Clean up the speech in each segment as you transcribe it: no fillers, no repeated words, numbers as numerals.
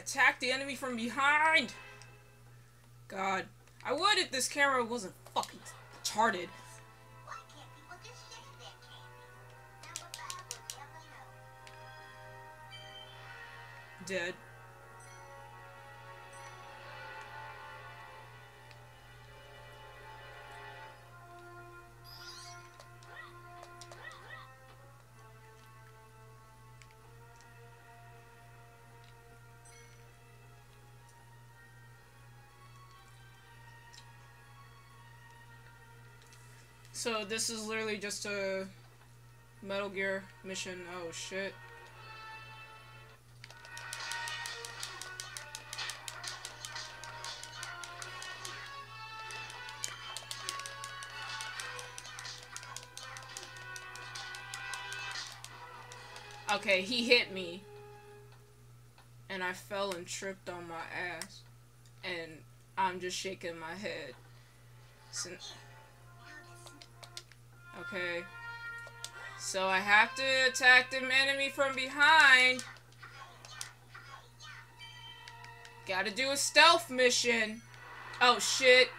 attack the enemy from behind. God. I would if this camera wasn't fucking retarded. Dead. So this is literally just a Metal Gear mission. Oh shit. Okay, he hit me. And I fell and tripped on my ass. And I'm just shaking my head. Okay. So I have to attack the enemy from behind. Gotta do a stealth mission. Oh shit.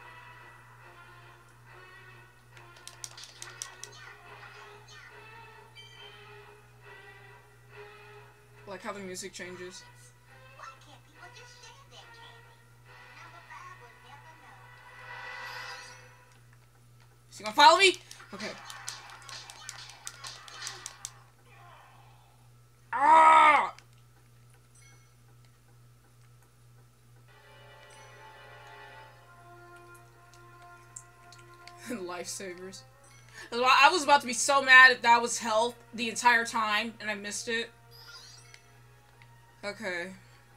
Like how the music changes. Is he gonna follow me? Okay. Ah! Lifesavers. I was about to be so mad if that was health the entire time and I missed it. Okay.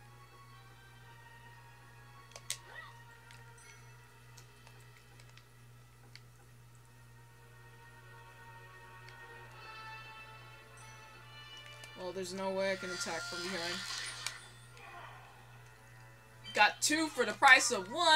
Well, there's no way I can attack from behind. Got 2 for the price of 1.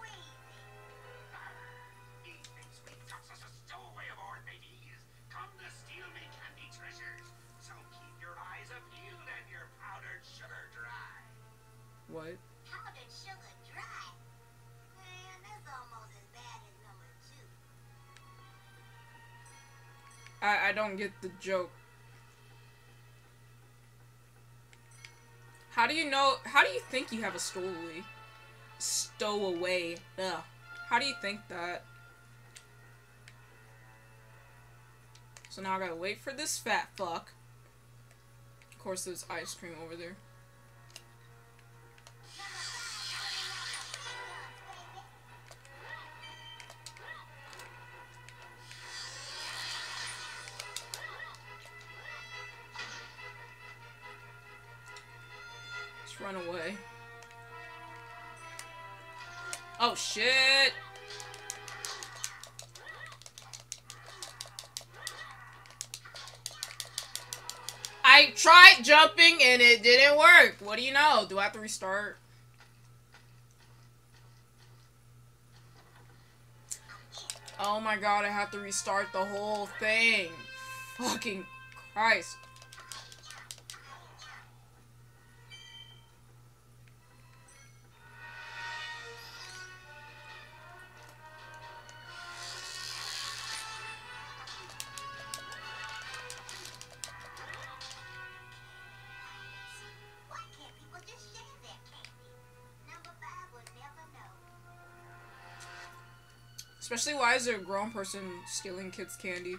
What? Powdered sugar dry? Man, that's almost as bad as number 2. I don't get the joke. How do you know? How do you think you have a stowaway? Stowaway. Ugh. How do you think that? So now I gotta wait for this fat fuck. Of course, there's ice cream over there. Run away. Oh shit! I tried jumping and it didn't work. What do you know? Do I have to restart? Oh my god, I have to restart the whole thing. Fucking Christ. Especially, why is there a grown person stealing kids' candy?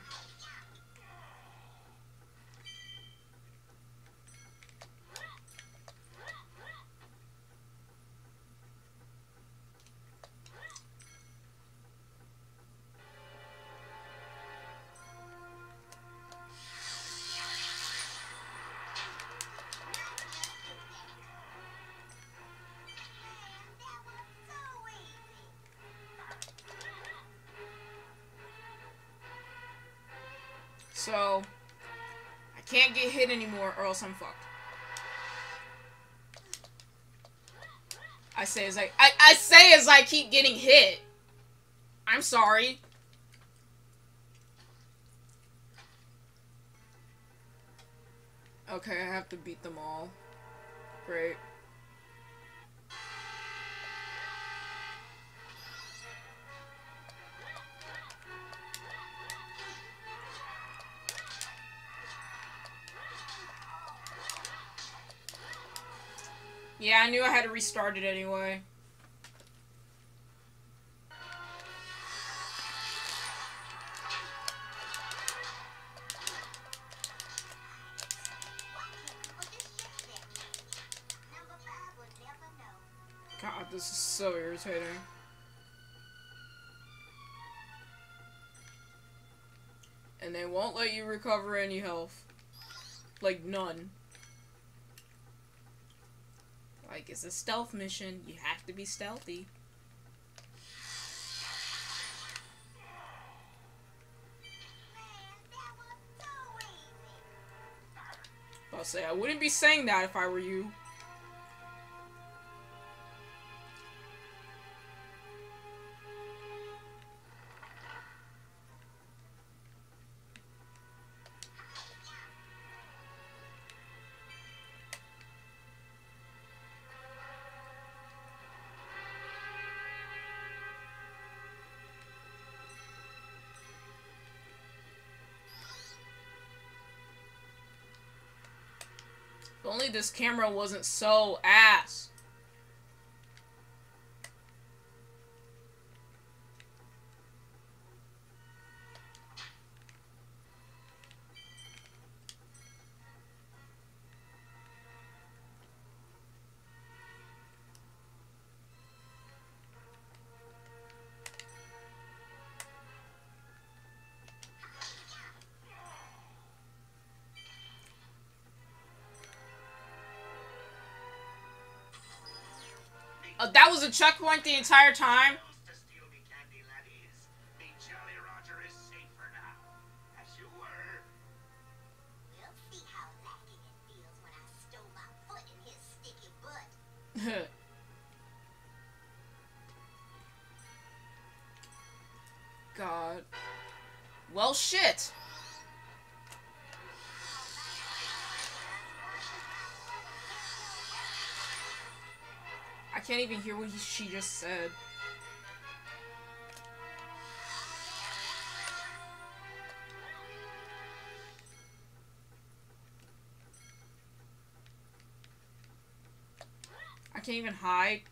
So, I can't get hit anymore or else I'm fucked. I say as I keep getting hit. I'm sorry. Okay, I have to beat them all. Great. Yeah, I knew I had to restart it anyway. God, this is so irritating. And they won't let you recover any health. Like, none. Like, it's a stealth mission. You have to be stealthy. I'll say, I wouldn't be saying that if I were you. If only this camera wasn't so ass. That was a checkpoint the entire time? God. Well, shit. I can't even hear what she just said. I can't even hide.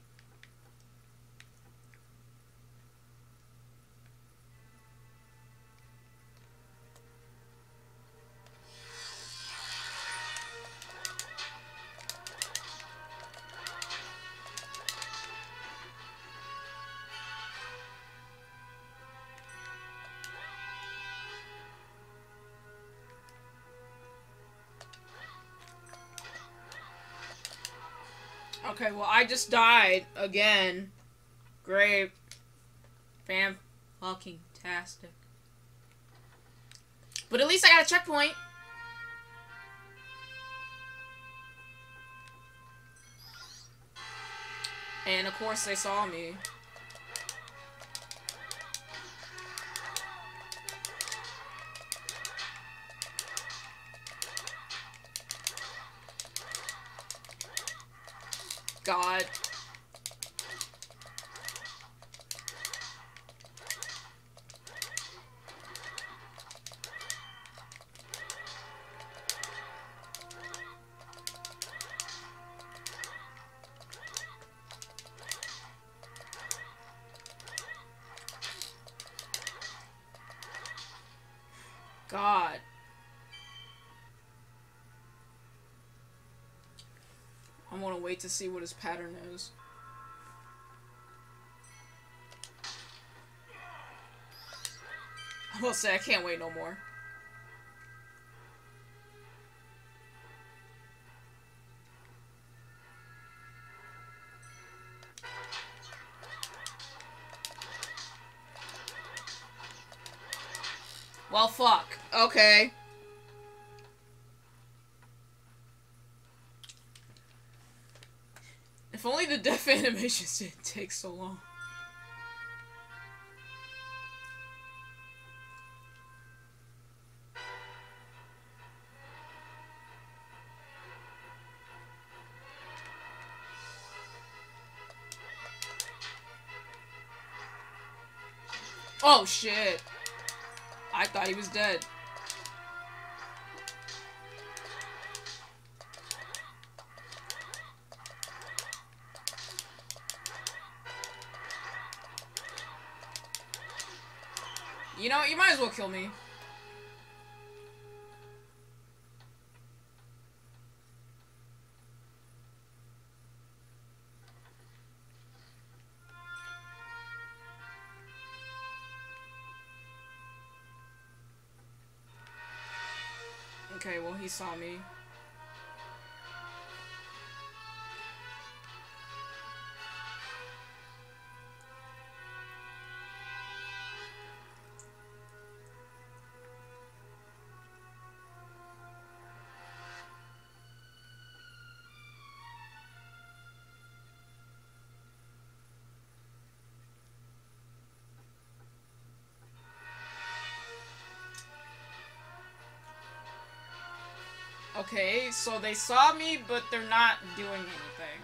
Okay, well, I just died again. Great. Fan-fucking-tastic. But at least I got a checkpoint. And of course they saw me. God. God. I want to wait to see what his pattern is. I will say I can't wait no more. Well, fuck. Okay. If only the death animations didn't take so long. Oh, shit. I thought he was dead. You know, you might as well kill me. Okay, well, he saw me. Okay, so they saw me, but they're not doing anything.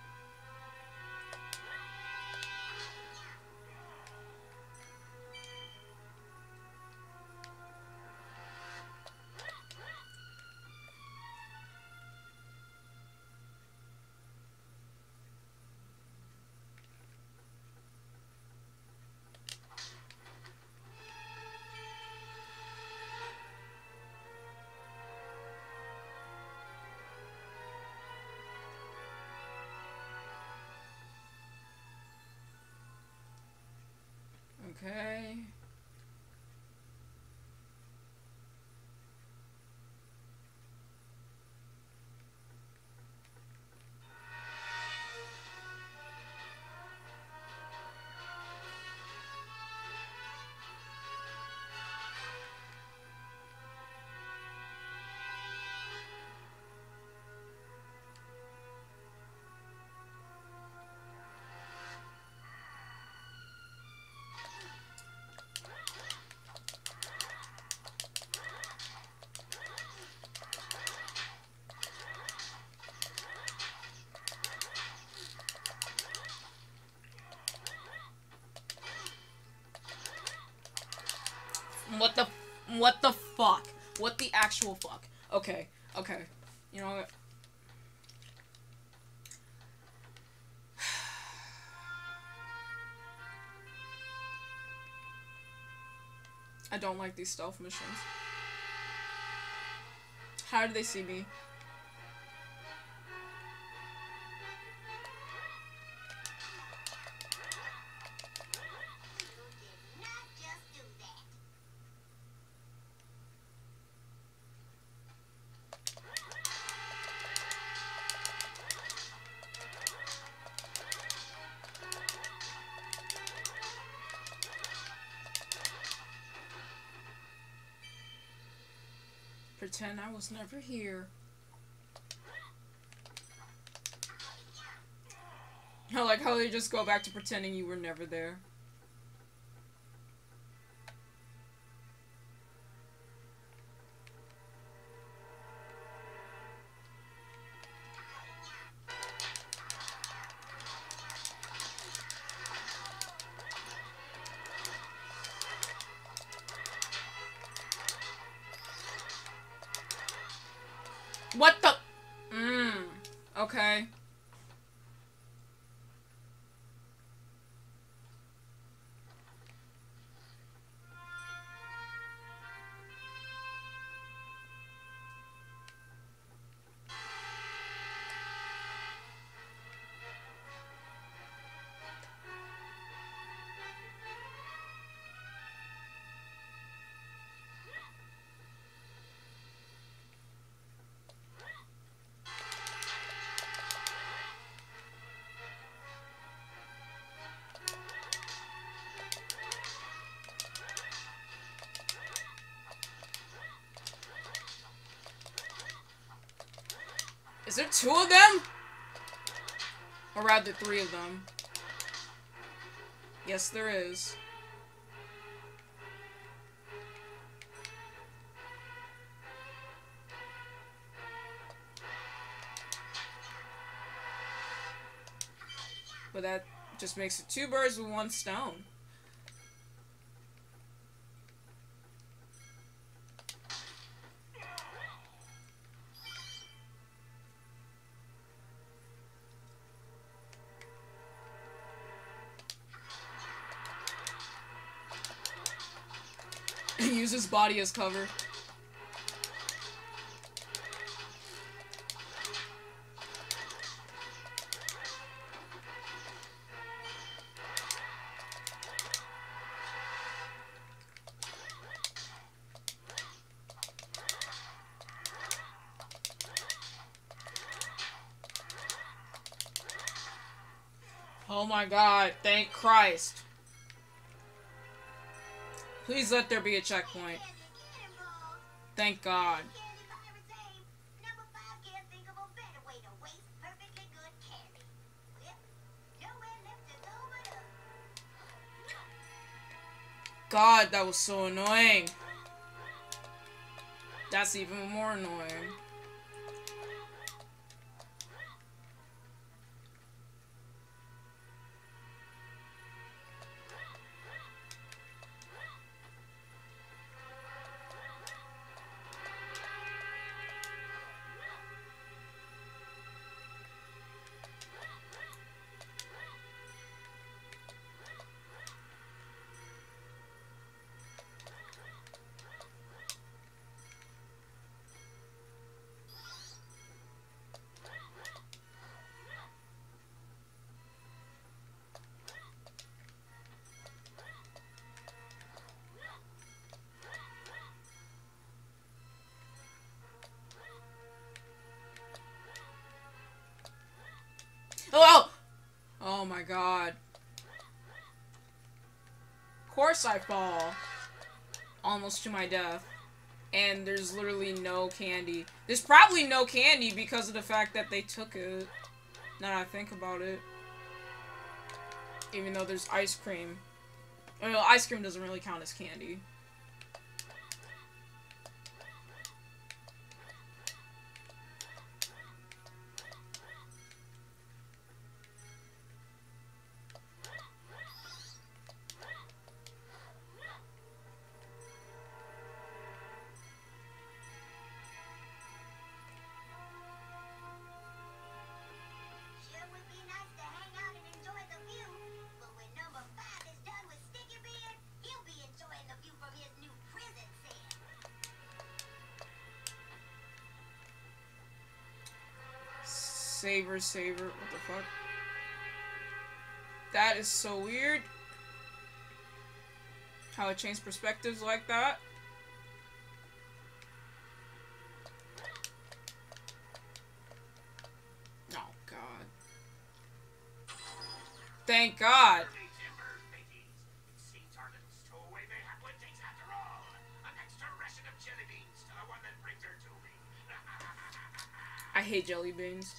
Okay. What the fuck? What the actual fuck? Okay, okay. You know what? I don't like these stealth missions. How did they see me? Pretend I was never here. I like how they just go back to pretending you were never there. What the? Okay. Is there 2 of them? Or rather 3 of them. Yes, there is. But that just makes it 2 birds with 1 stone. Use his body as cover. Oh my god, thank Christ. Please let there be a checkpoint. Thank God. God, that was so annoying. That's even more annoying. Oh! Oh my god. Of course I fall. Almost to my death. And there's literally no candy. There's probably no candy because of the fact that they took it. Now that I think about it. Even though there's ice cream. Well, ice cream doesn't really count as candy. Saver, what the fuck? That is so weird. How it changed perspectives like that. Oh, God. Thank God. I hate jelly beans.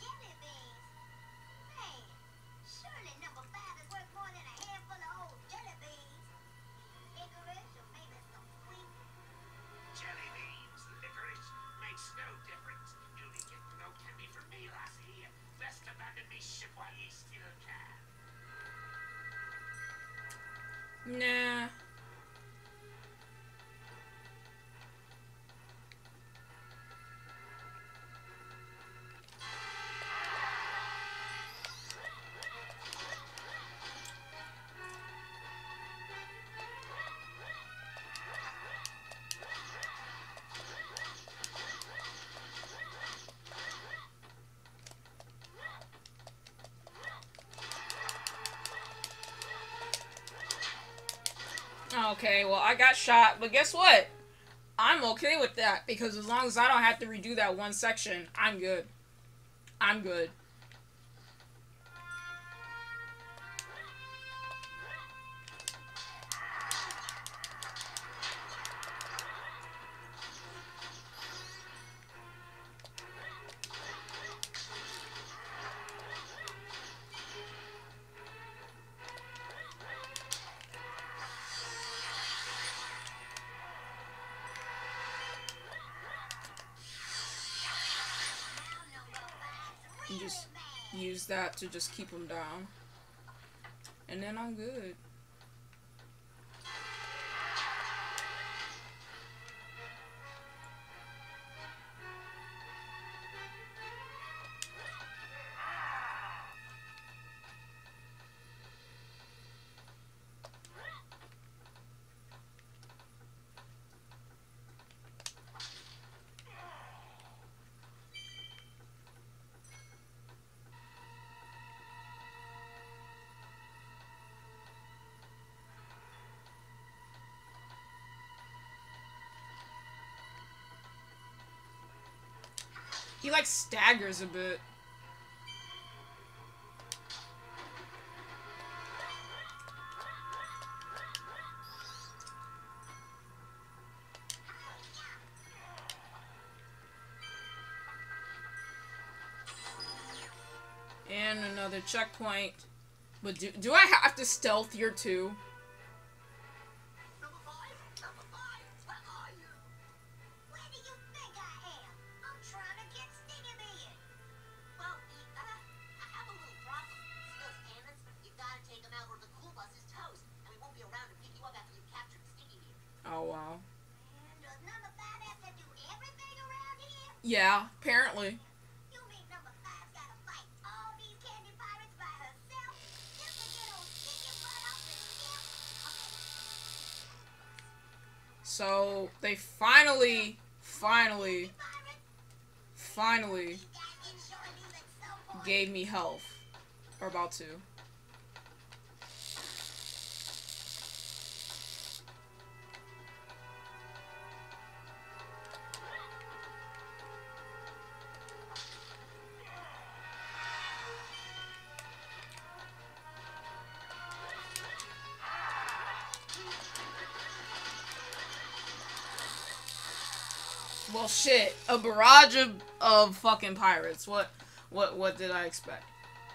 Nah. Okay, well, I got shot, but guess what? I'm okay with that, because as long as I don't have to redo that one section, I'm good. I'm good. You just use that to just keep them down. And then I'm good. He, like, staggers a bit. And another checkpoint. But do I have to stealth here too? Number five, where are you? Where do you think I am? I'm trying to get Stingy Man. Well, I have a little problem. See those cannons? You gotta take them out or the cool bus is toast, and we won't be around to pick you up after you captured Stingy Man. Oh wow. And does number five have to do everything around here? Yeah, apparently. You mean number five's gotta fight all these candy pirates by herself just to get old Stinky Butt off the ship? Okay. So they finally Pirates, you guys can join me at some point. gave me health. Or about to. Well, shit, a barrage of fucking pirates. What did I expect?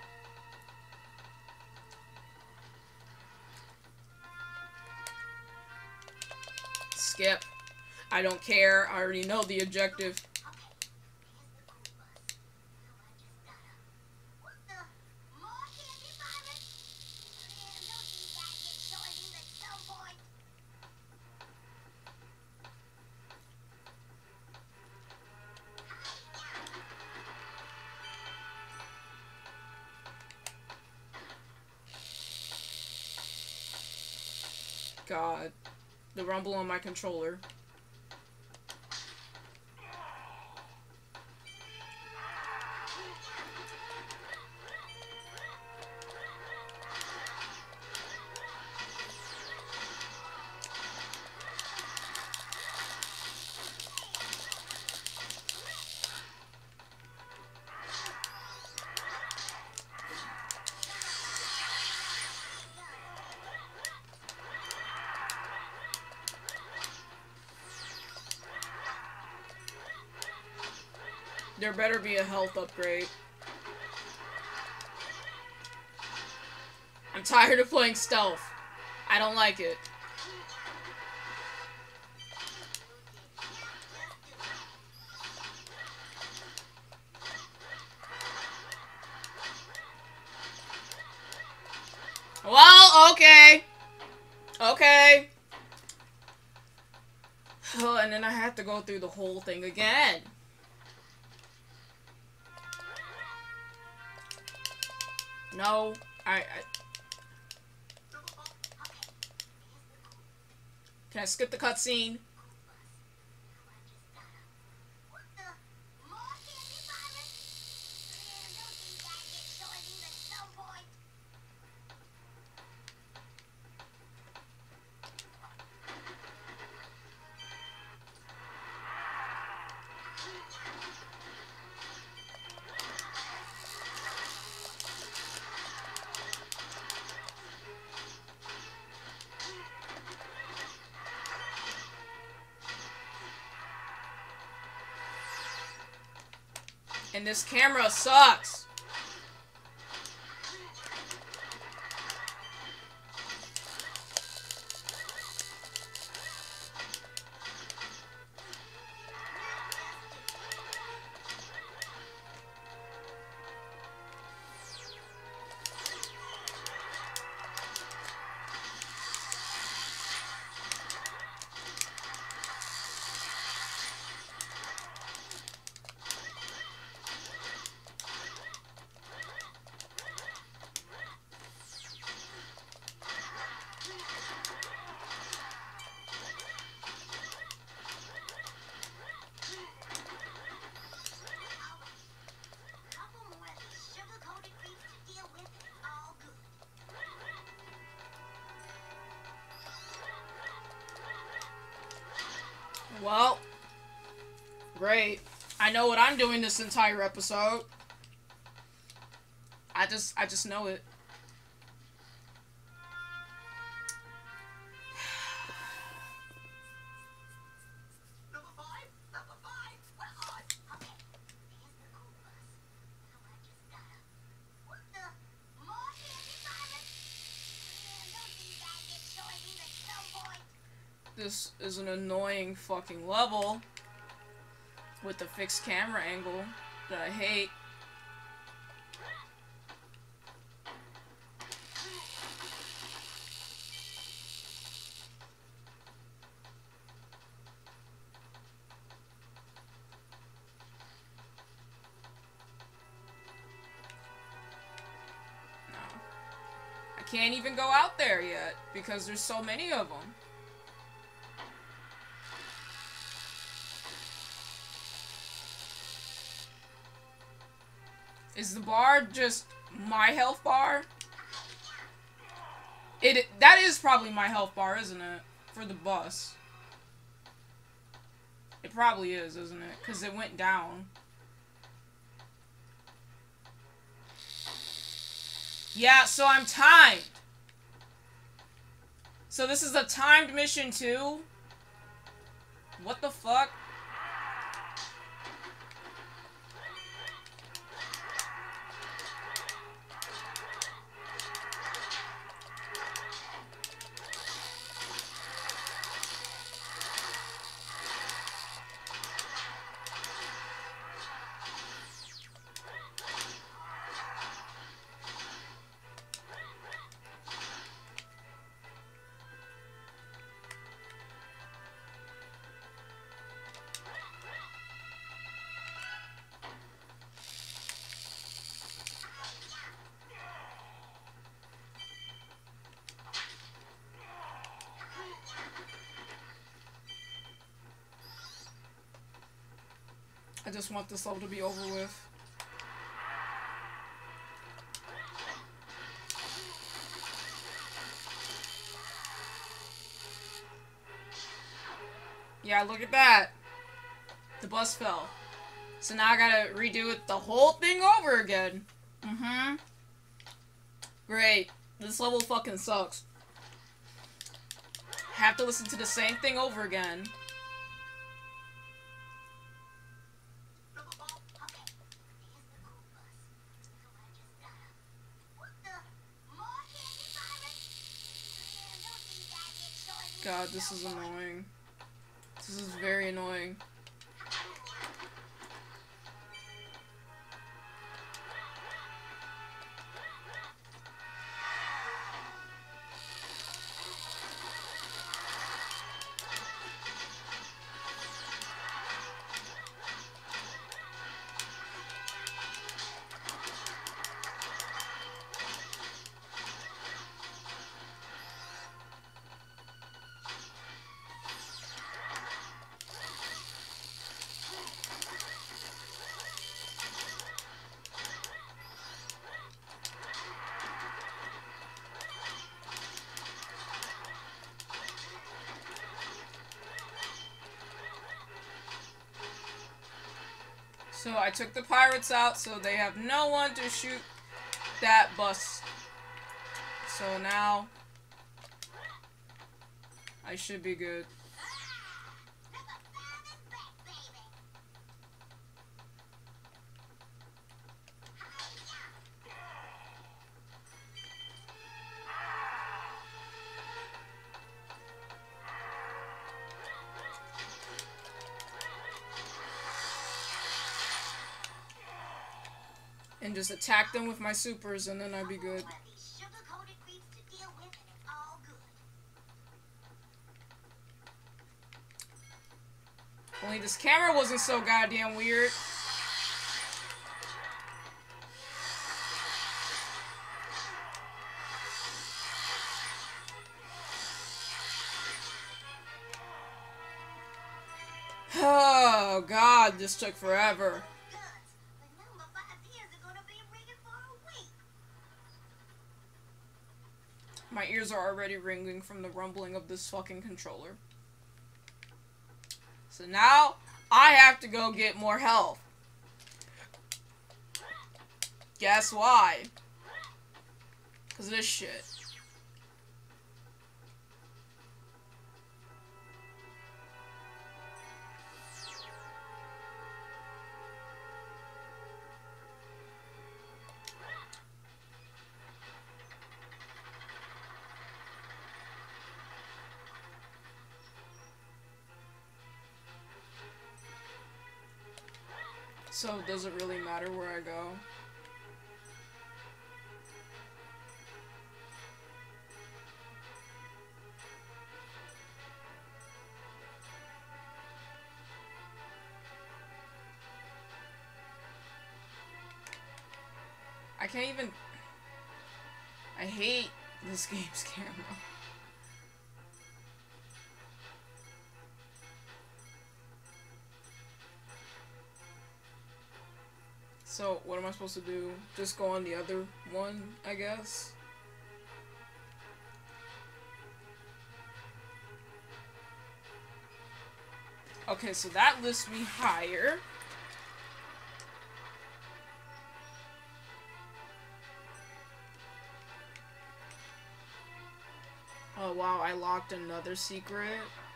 Skip. I don't care. I already know the objective. What the? More candy pirates? Man, don't you guys get join me at some point? God. The rumble on my controller. There better be a health upgrade. I'm tired of playing stealth. I don't like it. Well, okay. Okay. Oh, and then I have to go through the whole thing again. No, Can I skip the cutscene? What the? More candy pirates? Man, don't you guys get join me at some point? And this camera sucks. Couple more of these sugar-coated beefs to deal with, and it's all good. Well, great. I know what I'm doing this entire episode. I just know it. Number five? Number five? Where are you? Okay, here's the cool bus. Now I just gotta... What the? More candy virus? Man, don't these guys get short at some point? This is an annoying fucking level with the fixed camera angle that I hate. Can't even go out there yet because there's so many of them. Is the bar just my health bar? That is probably my health bar, isn't it? For the bus. It probably is, isn't it? Because it went down. Yeah, so I'm timed. So this is a timed mission too? What the fuck? I just want this level to be over with. Yeah, look at that. The bus fell. So now I gotta redo it the whole thing over again. Mm-hmm. Great. This level fucking sucks. Have to listen to the same thing over again. God, this is annoying. This is very annoying. So I took the pirates out so they have no one to shoot that bus. So now I should be good. And just attack them with my supers, and then I'd be good. Only this camera wasn't so goddamn weird. Oh god, this took forever. My ears are already ringing from the rumbling of this fucking controller. So now, I have to go get more health. Guess why? Because of this shit. So, does it really matter where I go? I can't even... I hate this game's camera. So, what am I supposed to do? Just go on the other one, I guess? Okay, so that lifts me higher. Oh wow, I locked another secret.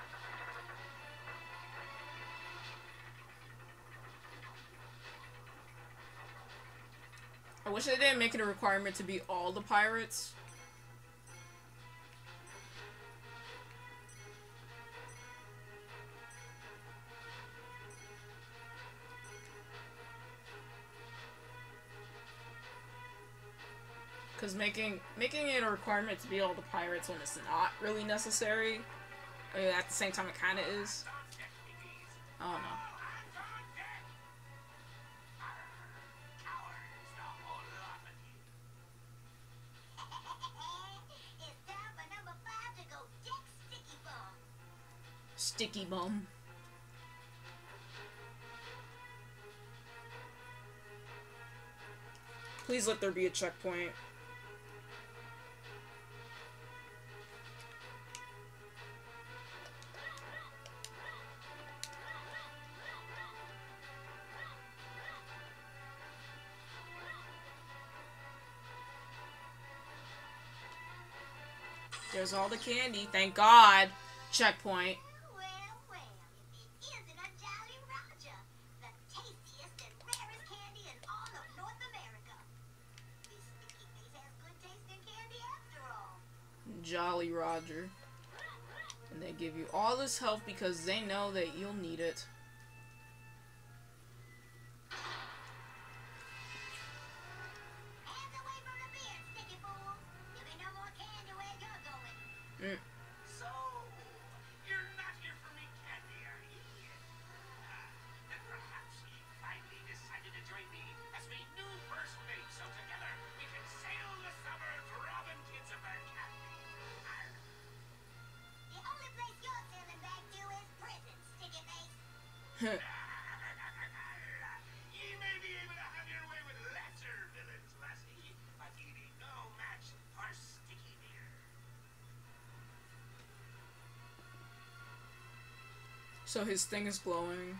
I wish they didn't make it a requirement to be all the pirates. Because making it a requirement to be all the pirates when it's not really necessary. I mean, at the same time, it kind of is. I don't know. It's time for number 5 to go deck Sticky Bomb. Sticky Bomb. Please let there be a checkpoint. There's all the candy. Thank God. Checkpoint. Well, if it isn't a Jolly Roger, the tastiest and rarest candy in all of North America. This sticky face has good tasting candy after all. Jolly Roger. And they give you all this health because they know that you'll need it. Hands away from the beard, sticky fool. There'll be no more candy where you're going. So, you're not here for me candy, are you? Then perhaps he finally decided to join me as we new first mates, so together we can sail the suburbs robbing kids of their candy. The only place you're sailing back to is prison, sticky face. Ye may be able to have your way with lesser villains, lassie, but ye be no match for Sticky Beard. So his thing is glowing.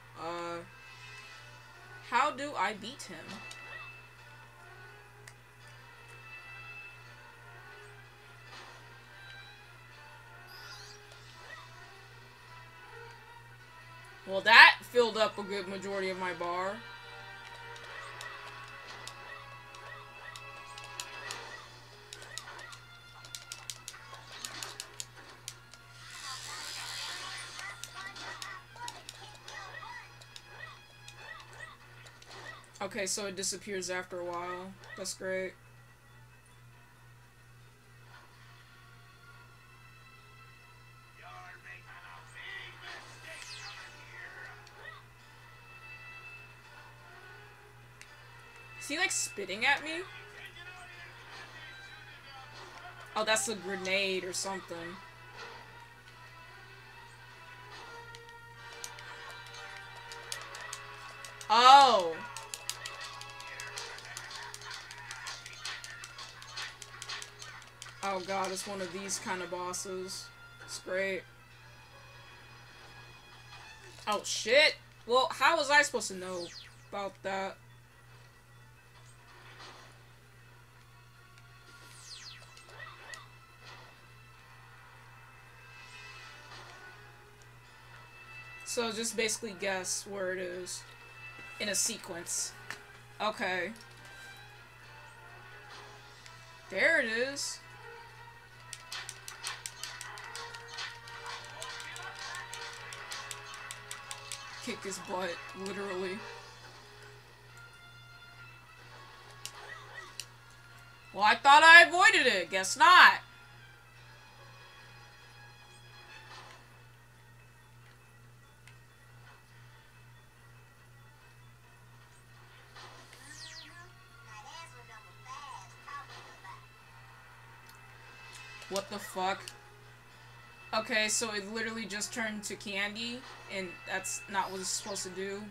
How do I beat him? Well, that filled up a good majority of my bar. Okay, so it disappears after a while. That's great. You're making a big mistake over here. Is he like spitting at me? Oh, that's a grenade or something. Oh. Oh god, it's one of these kind of bosses. It's great. Oh shit! Well, how was I supposed to know about that? So just basically guess where it is in a sequence. Okay. There it is. Kick his butt, literally. Well, I thought I avoided it. Guess not. What the fuck? Okay, so it literally just turned to candy, and that's not what it's supposed to do.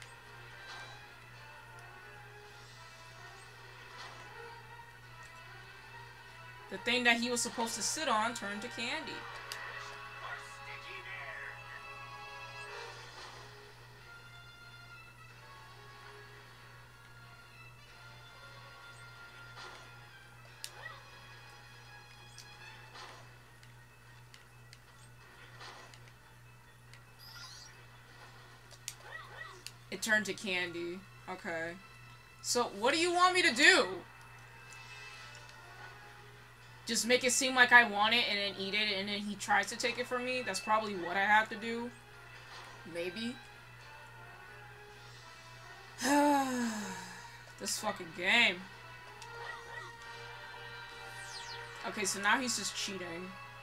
The thing that he was supposed to sit on turned to candy. It turned to candy. Okay. So, what do you want me to do? Just make it seem like I want it and then eat it and then he tries to take it from me? That's probably what I have to do. Maybe. This fucking game. Okay, so now he's just cheating.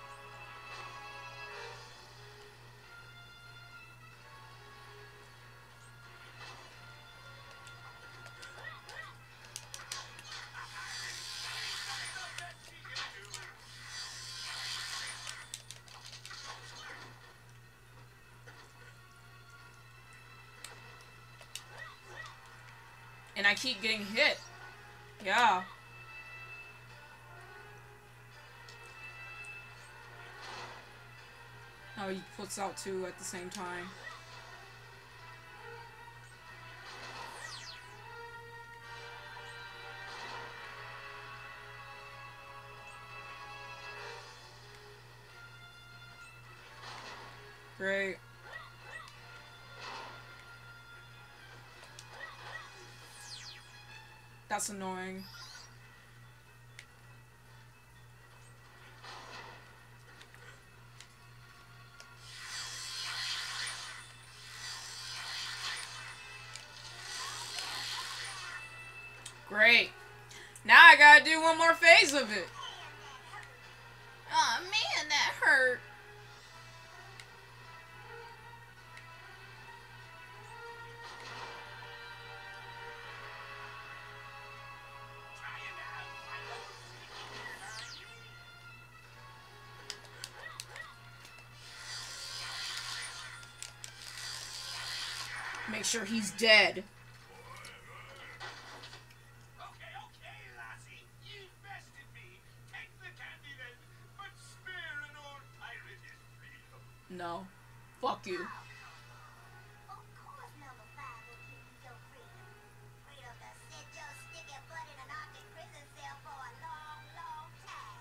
And I keep getting hit. Yeah. Oh, he puts out two at the same time. Great. That's annoying. Great. Now I gotta do one more phase of it. Aw, man, that hurt. Make sure he's dead. Okay, lassie. You've bested me. Take the candy then, but spare an old pirate his freedom. No. Fuck you. Of course, number 5 will give you your freedom. Freedom to sit your sticky butt in an Arctic prison cell for a long, long time.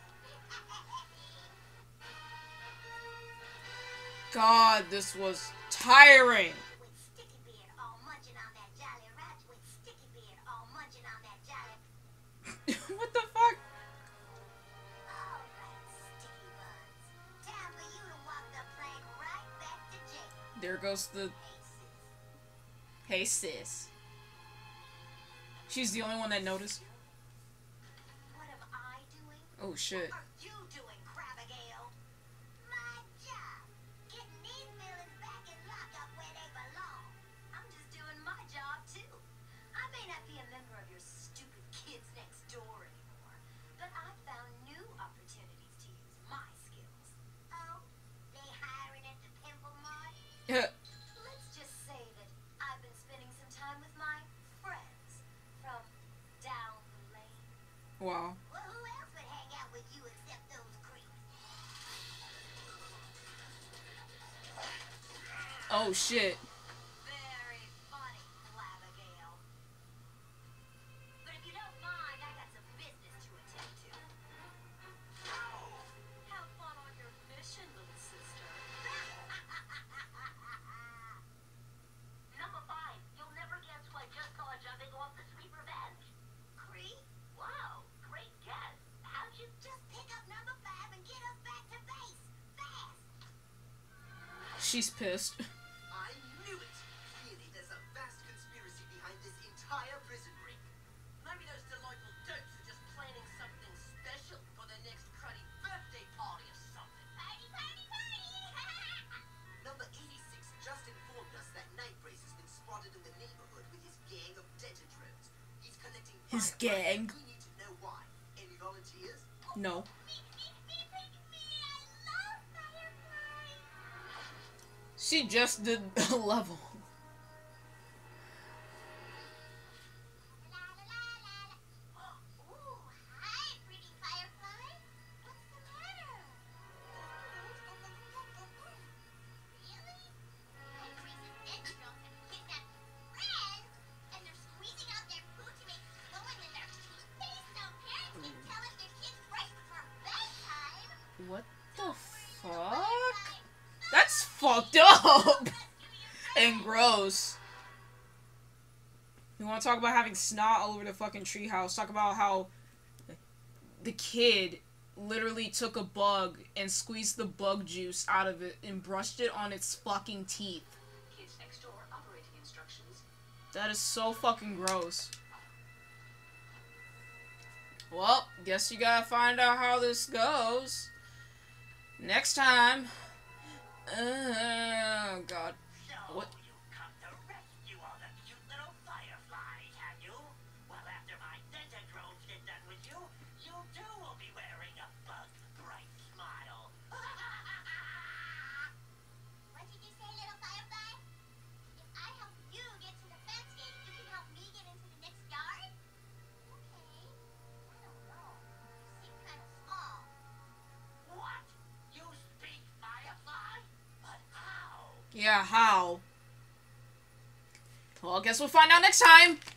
God, this was tiring. With Sticky Beard all munching on that Jolly Rancher. With Sticky Beard all munching on that Jolly. What the fuck? All right, Sticky Buds. Time for you to walk the plank right back to jail. There goes the... Hey, Hey, sis. sis. She's the only one that noticed. What am I doing? Oh, shit. What are you doing, Crabbigail? My job. Getting these villains back in lockup where they belong. I'm just doing my job, too. I may not be a member of your stupid kids next door anymore, but I've found new opportunities to use my skills. Oh? They hiring at the Pimple Mart? Let's just say that I've been spending some time with my friends from down the lane. Wow. Well, who else would hang out with you except those creeps? Oh, shit. There she's pissed. I knew it! Clearly there's a vast conspiracy behind this entire prison ring. Maybe those delightful dopes are just planning something special for their next cruddy birthday party or something. Party, party, party! Number 86 just informed us that Nightbrace has been spotted in the neighborhood with his gang of Detatros. He's collecting His fireflies. gang? We need to know why. Any volunteers? No. Me, I love fireflies! She just did a level. La la la la la. Ooh, hi, pretty firefly. What's the matter? Really? Nightbrace and Detatros have kidnapped friends, and they're squeezing out their poo to make glowing with their toothpaste so parents can tell if their kids brush before bedtime. What the fuck? That's fucked up and gross. You want to talk about having snot all over the fucking treehouse? Talk about how the kid literally took a bug and squeezed the bug juice out of it and brushed it on its fucking teeth. Kids next door operating instructions. That is so fucking gross. Well, guess you gotta find out how this goes next time. Oh god. So What? you come to rescue all the cute little fireflies, have you? Well, after my Detatros get done with you, you too will be wearing a bug bright smile. What did you say, little firefly? If I help you get to the fence gate, you can help me get into the next yard? Okay. I don't know. You seem kind of small. What? You speak firefly? But how? Yeah, how? Well, I guess we'll find out next time.